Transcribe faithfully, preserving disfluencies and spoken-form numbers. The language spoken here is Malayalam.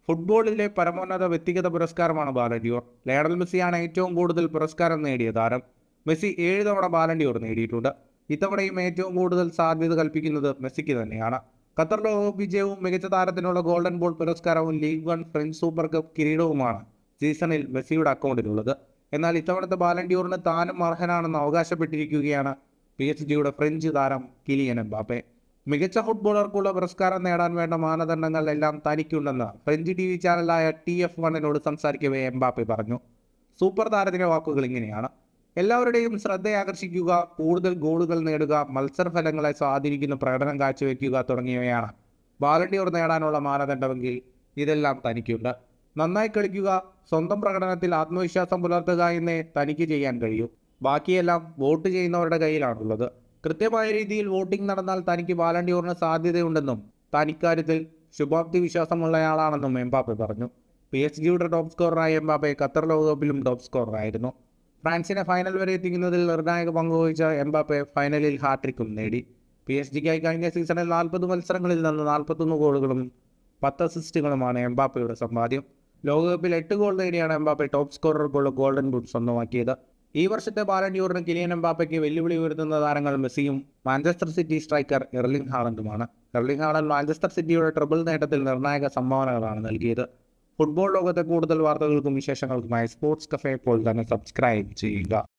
ഫുട്ബോളിലെ പരമോന്നത വ്യക്തിഗത പുരസ്കാരമാണ് ബാലൻഡിയോർ. ലയണൽ മെസ്സിയാണ് ഏറ്റവും കൂടുതൽ പുരസ്കാരം നേടിയ താരം. മെസ്സി ഏഴ് തവണ ബാലൻഡിയോർ നേടിയിട്ടുണ്ട്. ഇത്തവണയും ഏറ്റവും കൂടുതൽ സാധ്യത കൽപ്പിക്കുന്നത് മെസ്സിക്ക് തന്നെയാണ്. ഖത്തർ ലോകകപ്പ് വിജയവും മികച്ച താരത്തിനുള്ള ഗോൾഡൻ ബോൾ പുരസ്കാരവും League One French super cup കിരീടവുമാണ് സീസണിൽ മെസ്സിയുടെ അക്കൗണ്ടിലുള്ളത്. എന്നാൽ ഇത്തവണത്തെ ബാലൻഡിയോറിന് താനും അർഹനാണെന്ന് അവകാശപ്പെട്ടിരിക്കുകയാണ് പി എസ് ജിയുടെ ഫ്രഞ്ച് താരം കിലിയൻ എംബാപ്പെ. മികച്ച ഫുട്ബോളർക്കുള്ള പുരസ്കാരം നേടാൻ വേണ്ട മാനദണ്ഡങ്ങൾ എല്ലാം തനിക്കുണ്ടെന്ന് ഫ്രഞ്ച് ടി വി ചാനലായ ടി എഫ് വണ്ണിനോട് സംസാരിക്കവേ എംബാപ്പെ പറഞ്ഞു. സൂപ്പർ താരത്തിന്റെ വാക്കുകൾ ഇങ്ങനെയാണ്: എല്ലാവരുടെയും ശ്രദ്ധയാകർഷിക്കുക, കൂടുതൽ ഗോളുകൾ നേടുക, മത്സരഫലങ്ങളെ സ്വാധീനിക്കുന്ന പ്രകടനം കാഴ്ചവെക്കുക തുടങ്ങിയവയാണ് ബാലൻഡിയോർ നേടാനുള്ള മാനദണ്ഡമെങ്കിൽ ഇതെല്ലാം തനിക്കുണ്ട്. നന്നായി കളിക്കുക, സ്വന്തം പ്രകടനത്തിൽ ആത്മവിശ്വാസം പുലർത്തുക എന്നേ തനിക്ക് ചെയ്യാൻ കഴിയൂ. ബാക്കിയെല്ലാം വോട്ട് ചെയ്യുന്നവരുടെ കയ്യിലാണുള്ളത്. കൃത്യമായ രീതിയിൽ വോട്ടിംഗ് നടന്നാൽ തനിക്ക് ബാലൻഡിയോറിന് സാധ്യതയുണ്ടെന്നും താൻ ഇക്കാര്യത്തിൽ ശുഭാപ്തി വിശ്വാസമുള്ളയാളാണെന്നും എംബാപ്പെ പറഞ്ഞു. പി എസ് ജിയുടെ ടോപ്പ് സ്കോററായ എംബാപ്പെ ഖത്തർ ലോകകപ്പിലും ടോപ്പ് സ്കോററായിരുന്നു. ഫ്രാൻസിനെ ഫൈനൽ വരെ എത്തിക്കുന്നതിൽ നിർണായക പങ്കുവഹിച്ച എംബാപ്പെ ഫൈനലിൽ ഹാട്രിക്കും നേടി. പി എസ് ജിക്കായി കഴിഞ്ഞ സീസണിൽ നാൽപ്പത് മത്സരങ്ങളിൽ നിന്ന് നാൽപ്പത്തൊന്ന് ഗോളുകളും പത്ത് അസിസ്റ്റുകളുമാണ് എംബാപ്പയുടെ സമ്പാദ്യം. ലോകകപ്പിൽ എട്ട് ഗോൾ നേടിയാണ് എംബാപ്പെ ടോപ്പ് സ്കോറർക്കുള്ള ഗോൾഡൻ ബൂട്ട് സ്വന്തമാക്കിയത്. ഈ വർഷത്തെ ബാലൻഡിയോറിന് കിലിയൻ എംബാപ്പയ്ക്ക് വെല്ലുവിളി ഉയർത്തുന്ന താരങ്ങൾ മെസ്സിയും മാഞ്ചസ്റ്റർ സിറ്റി സ്ട്രൈക്കർ എർലിംഗ് ഹാലൻഡുമാണ്. എർലിംഗ് ഹാലൻഡ് മാഞ്ചസ്റ്റർ സിറ്റിയുടെ ട്രിപ്പിൾ നേട്ടത്തിൽ നിർണായക സംഭാവനകളാണ് നൽകിയത്. ഫുട്ബോൾ ലോകത്തെ കൂടുതൽ വാർത്തകൾക്കും വിശേഷങ്ങൾക്കുമായി സ്പോർട്സ് കഫേ ഇപ്പോൾ തന്നെ സബ്സ്ക്രൈബ് ചെയ്യുക.